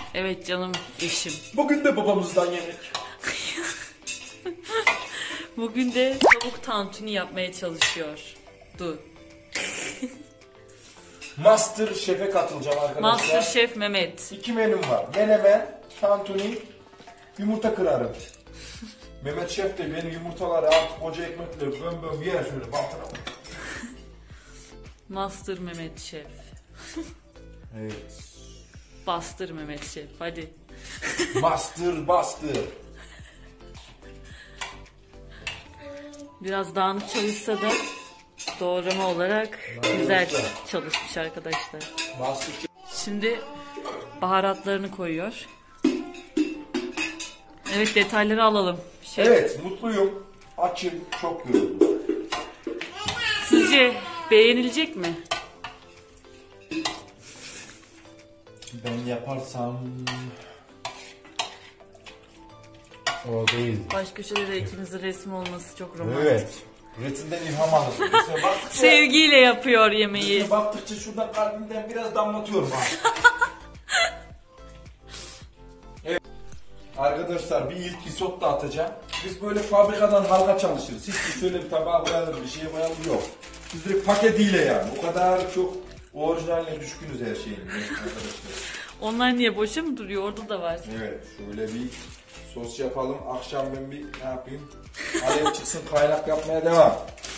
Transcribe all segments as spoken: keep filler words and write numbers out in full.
Evet canım eşim. Bugün de babamızdan yemek. Bugün de tavuk tantuni yapmaya çalışıyor. Dur. Master Chef'e katılacağım arkadaşlar. Master Chef Mehmet. İki menüm var. Menemen, tantuni, yumurta kırarım. Mehmet Şef de benim yumurtaları artık koca ekmekle böm böm yer şöyle batıram. Master Mehmet Şef. Evet. Bastır Mehmet Şef hadi. Master bastır. Biraz dağınık çalışsa da doğrama olarak güzel çalışmış arkadaşlar. Master Şef. Şimdi baharatlarını koyuyor. Evet, detayları alalım. Şef. Evet, mutluyum. Açım, çok yoruldum. Sizce beğenilecek mi? Ben yaparsam... O değil. Baş köşede de ikinizin resmi olması çok romantik. Evet. Resimden ilham aldım. Mesela baktıkça, Sevgiyle yapıyor yemeği. baktıkça şuradan kalbimden biraz damlatıyorum ha. Evet. Arkadaşlar bir ilk isot da atacağım. Biz böyle fabrikadan halka çalışırız. Hiç şöyle bir tabağa koyalım, bir şeye koyalım yok. Biz direkt paketiyle yani. O kadar çok orijinaline düşkünüz her şeyin arkadaşlar. Onlar niye boşa mı duruyor? Orada da var. Evet, şöyle bir sos yapalım. Akşam ben bir ne yapayım? Alev çıksın, kaynak yapmaya devam.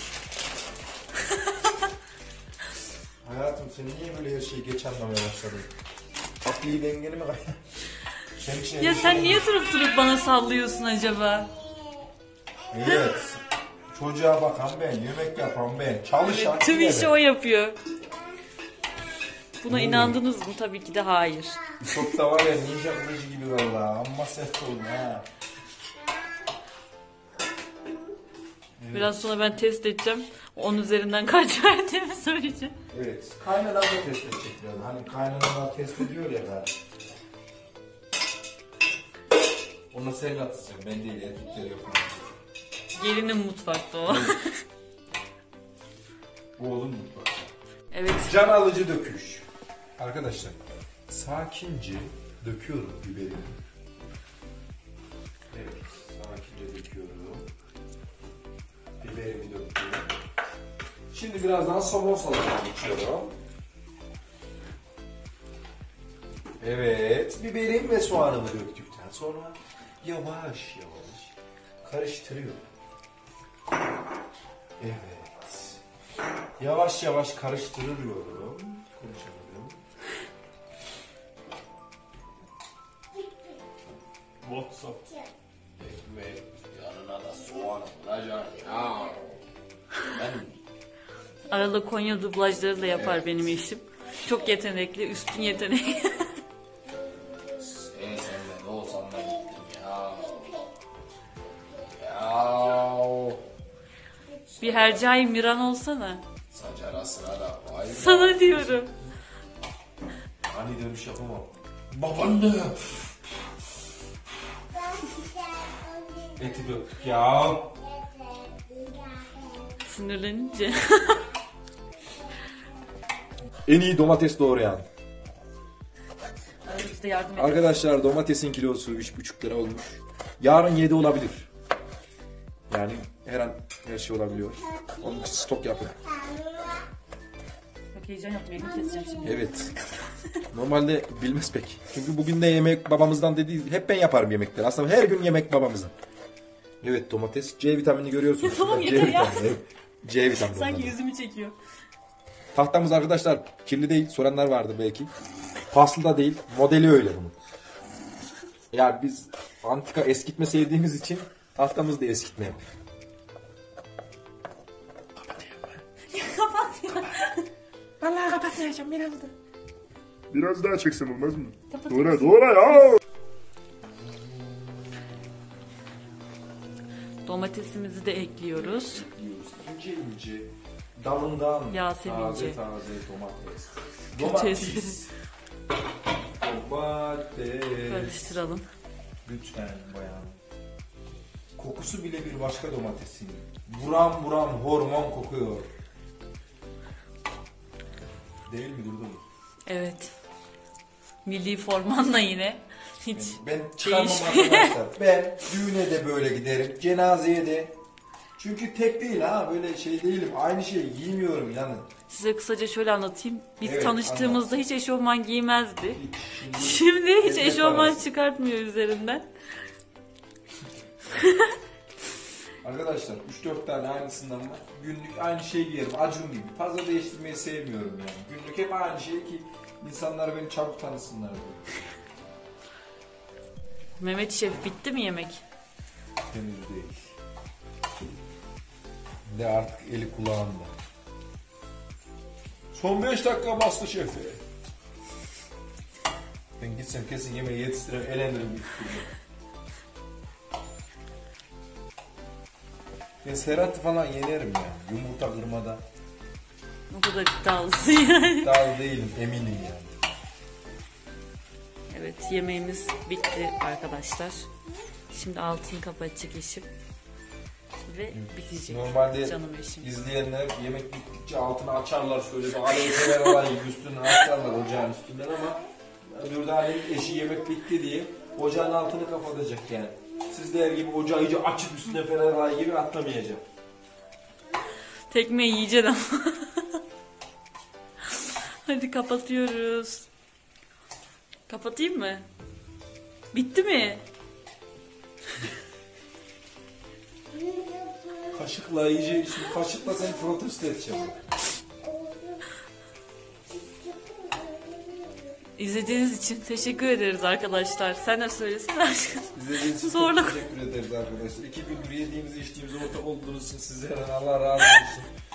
Hayatım sen niye böyle her şeyi geç anlamaya başladın? Akli dengeni mi kaynak? Sen Ya sen niye durup durup bana sallıyorsun acaba? Evet. Çocuğa bakan ben, yemek yapan ben, çalışan Evet, tüm yine işi ben. o yapıyor. Buna Hmm. inandınız mı? Tabii ki de hayır. Çok da var ya ninja kılıcı gibi valla. Amma sert oldum ha. Evet. Biraz sonra ben test edeceğim. on üzerinden kaç verdiğimi söyleyeceğim. Evet. Kaynanalar da test edecekler. Hani kaynanalar test ediyor ya galiba. Ona sen atacaksın. Ben değil, erkekler yapmam. Gelinin mutfakta o. Oğlum mutfak. Evet. Can alıcı döküş. Arkadaşlar sakince döküyorum biberimi. Evet, sakince döküyorum. Biberimi döktüm. Şimdi birazdan somon salatına geçiyorum. Evet, biberim ve soğanımı döktükten sonra yavaş yavaş karıştırıyorum. Evet. Yavaş yavaş karıştırıyorum. Konuşamadım. WhatsApp. Ekmek yanına da soğan olacak ya. Ben... Arada Konya dublajları da yapar evet. Benim eşim. Çok yetenekli, üstün yetenek. Sen senle ne olsan da gittim ya. Ya. Bir Hercai Miran olsana. Saç arasına da vay. Sana diyorum. Hani dönüş yapamam. Babaanne. Eti döktük ya. Sinirlenince. En iyi domates doğrayan. Biz de yardım edelim. Arkadaşlar domatesin kilosu üç buçuk lira olmuş. Yarın yedi olabilir. Yani her an her şey olabiliyor. Onun için stok yapın. Bak heyecan yaptım, elini keseceğim şimdi. Evet. Normalde bilmez pek. Çünkü bugün de yemek babamızdan dediği, hep ben yaparım yemekleri. Aslında her gün yemek babamızın. Evet, domates. C vitamini görüyorsunuz. Tamam, C yeter ya. vitamini. C vitamini. Sanki ondan. yüzümü çekiyor. Tahtamız arkadaşlar kirli değil. Soranlar vardır belki. Paslı da değil. Modeli öyle bunun. Yani biz antika eskitme sevdiğimiz için tahtamız da eskitmeyelim. Kapat ya. Vallahi kapatmayacağım biraz da. Biraz daha çeksem olmaz mı? Kapat. Doğru, doğru ya. Domatesimizi de ekliyoruz. İnce ince dalından Yasemince. taze taze domates. Domates. Domates. Karıştıralım. Lütfen bayan. Kokusu bile bir başka domatesin. Buram buram hormon kokuyor. Değil mi Durdu mu? Evet. Milli formanla yine. Hiç Ben çıkarmam değişmiyor. arkadaşlar. Ben düğüne de böyle giderim. Cenazeye de. Çünkü tek değil ha. Böyle şey değilim. Aynı şeyi giymiyorum yani. Size kısaca şöyle anlatayım. Biz Evet, tanıştığımızda anlat. hiç eşofman giymezdi. Hiç, Şimdi hiç Ezmek eşofman arası. çıkartmıyor üzerinden. Arkadaşlar üç dört tane aynısından var. Günlük aynı şeyi giyerim. Acun gibi. Fazla değiştirmeyi sevmiyorum yani. Günlük hep aynı şey ki insanlar beni çabuk tanısınlar diye. Mehmet Şef bitti mi yemek? Henüz değil. De artık eli kulağında. Son beş dakika bastı şefi. Ben gitsem kesin yemeği yetiştirem, elenirim bir türlü. Ben Serhat'ı falan yenerim yani. Yumurta kırmada. O kadar iddialısın yani. İddialı değilim, eminim yani. Evet, yemeğimiz bitti arkadaşlar. Şimdi altını kapatacak eşim. Ve bitecek. Normalde Canım eşim. izleyenler yemek bittikçe altını açarlar, şöyle bir aleyhler alayım üstüne açarlar ocağın üstünden, ama Dürdane'nin eşi yemek bitti diye ocağın altını kapatacak yani. Sizler gibi ocağı iyice açıp üstüne Fenerbahçe gibi atlamayacağım. Tekme yiyeceksin ama. Hadi kapatıyoruz. Kapatayım mı? Bitti mi? Kaşıkla iyice, şimdi kaşıkla seni protesto edeceğim. İzlediğiniz için teşekkür ederiz arkadaşlar. Sen de söylesene aşkım. İzlediğiniz için Zorla. çok teşekkür ederiz arkadaşlar. İki gündür yediğimiz içtiğimiz ortak olduğunuz için sizlerden Allah razı olsun.